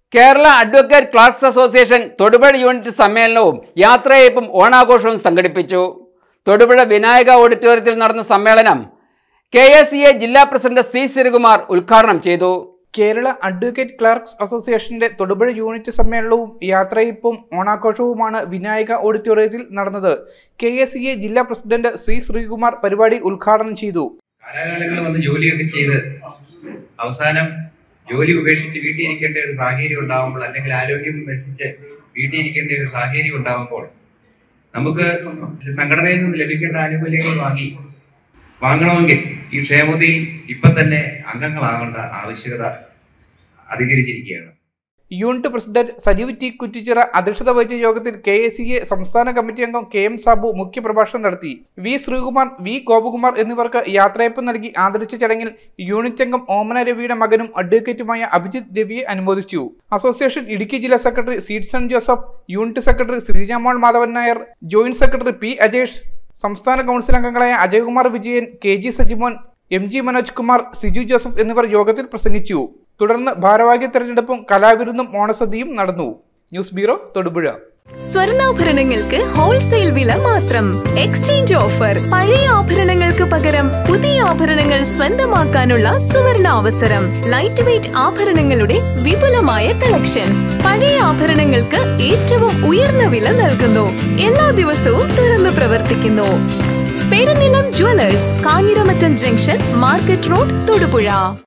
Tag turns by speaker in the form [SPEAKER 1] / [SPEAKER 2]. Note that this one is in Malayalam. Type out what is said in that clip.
[SPEAKER 1] Kerala advocate clerks association Thodupuzha unit സമ്മേളനവും യാത്രയയപ്പും ഓണാഘോഷവും സംഘടിപ്പിച്ചു. തൊടുപുഴ വിനായക ഓഡിറ്റോറിയത്തിൽ നടന്ന സമ്മേളനം KSCA ജില്ലാ പ്രസിഡന്റ് C. ശ്രീകുമാർ ഉദ്ഘാടനം ചെയ്തു.
[SPEAKER 2] കേരള അഡ്വക്കേറ്റ് ക്ലർക്സ് അസോസിയേഷന്റെ തൊടുപുഴ യൂണിറ്റ് സമ്മേളനവും യാത്രയയപ്പും ഓണാഘോഷവുമാണ് വിനായക ഓഡിറ്റോറിയത്തിൽ നടന്നത്. KSCA ജില്ലാ പ്രസിഡന്റ് C. ശ്രീകുമാർ പരിപാടി ഉദ്ഘാടനം ചെയ്തു.
[SPEAKER 3] കാലാകാലങ്ങൾ വന്ന് ജോലിയൊക്കെ ചെയ്ത് അവസാനം ജോലി ഉപേക്ഷിച്ച് വീട്ടിലിരിക്കേണ്ട ഒരു സാഹചര്യം ഉണ്ടാകുമ്പോൾ, അല്ലെങ്കിൽ ആരോഗ്യം നശിച്ച് വീട്ടിലിരിക്കേണ്ട ഒരു സാഹചര്യം ഉണ്ടാകുമ്പോൾ, നമുക്ക് സംഘടനയിൽ നിന്ന് ലഭിക്കേണ്ട ആനുകൂല്യങ്ങൾ വാങ്ങണമെങ്കിൽ ഈ ക്ഷേമതയിൽ ഇപ്പം തന്നെ അംഗങ്ങളാവേണ്ട ആവശ്യകത അധികരിച്ചിരിക്കുകയാണ്.
[SPEAKER 2] Unit president Sajeev T. Kuttichira അധ്യക്ഷത വഹിച്ച യോഗത്തിൽ KSCA സംസ്ഥാന കമ്മിറ്റി അംഗം KM സാബു മുഖ്യപ്രഭാഷണം നടത്തി. V. ശ്രീകുമാർ, V. ഗോപകുമാർ എന്നിവർക്ക് യാത്രയയപ്പ് നൽകി ആദരിച്ച ചടങ്ങിൽ യൂണിറ്റ് അംഗം ഓമന രവിയുടെ മകനും അഡ്വക്കേറ്റുമായ അഭിജിത്ത് രവിയെ അനുമോദിച്ചു. അസോസിയേഷൻ ഇടുക്കി ജില്ലാ secretary Seedson Joseph, unit secretary Sreejamol Madhavan Nair, joint secretary P. Ajesh, സംസ്ഥാന കൗൺസിൽ അംഗങ്ങളായ അജയ്കുമാർ വിജയൻ, KG സജിമോൻ, MG മനോജ് കുമാർ, സിജു ജോസഫ് എന്നിവർ യോഗത്തിൽ പ്രസംഗിച്ചു. തുടർന്ന് ഭാരവാഹി തെരഞ്ഞെടുപ്പും കലാവിരുന്നും ഓണസദ്യയും നടന്നു. News bureau, Thodupuzha.
[SPEAKER 4] സ്വർണ്ണാഭരണങ്ങൾക്ക് ഹോൾസെയിൽ വില മാത്രം. Exchange offer. പഴയ ആഭരണങ്ങൾക്ക് പകരം പുതിയ ആഭരണങ്ങൾ സ്വന്തമാക്കാനുള്ള സുവർണ അവസരം. ലൈറ്റ് വെയ്റ്റ് ആഭരണങ്ങളുടെ വിപുലമായ കളക്ഷൻസ്. പഴയ ആഭരണങ്ങൾക്ക് ഏറ്റവും ഉയർന്ന വില നൽകുന്നു. എല്ലാ ദിവസവും തുറന്നു പ്രവർത്തിക്കുന്നു. Perunnilam jewellers, Kanjiramattam junction, market road, Thodupuzha.